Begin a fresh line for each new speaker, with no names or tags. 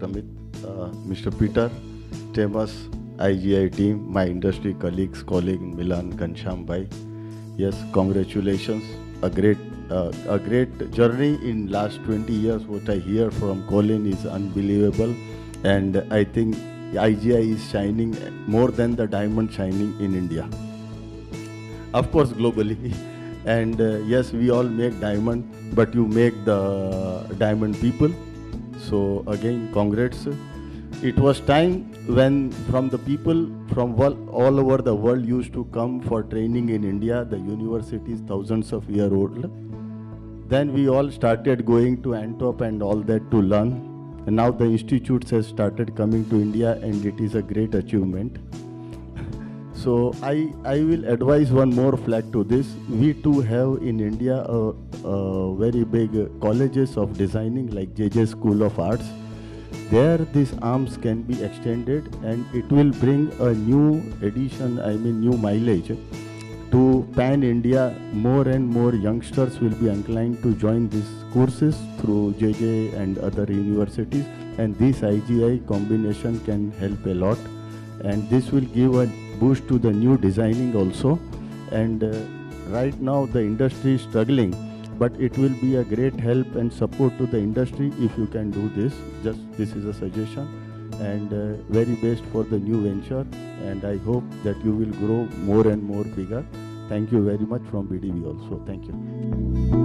Amit, Mr. Peter, Temas, IGI team, my industry colleague Milan Kansham Bhai. Yes, congratulations. A great journey in last 20 years. What I hear from Colin is unbelievable, and I think IGI is shining more than the diamond shining in India. Of course, globally. And yes, we all make diamond, but you make the diamond people. So again, congrats. It was time when from the people from all over the world used to come for training in India, the universities thousands of years old. Then we all started going to Antwerp and all that to learn. And now the institutes has started coming to India, and it is a great achievement. So I will advise one more flag to this. We too have in India a very big colleges of designing like IGI School of Arts. There these arms can be extended, and it will bring a new addition, new mileage to Pan India. More and more youngsters will be inclined to join these courses through JJ and other universities, and this IGI combination can help a lot, and this will give a boost to the new designing also. And right now the industry is struggling, but it will be a great help and support to the industry if you can do this. Just this is a suggestion, and very best for the new venture, and I hope that you will grow more and more bigger. Thank you very much from BDB also. Thank you.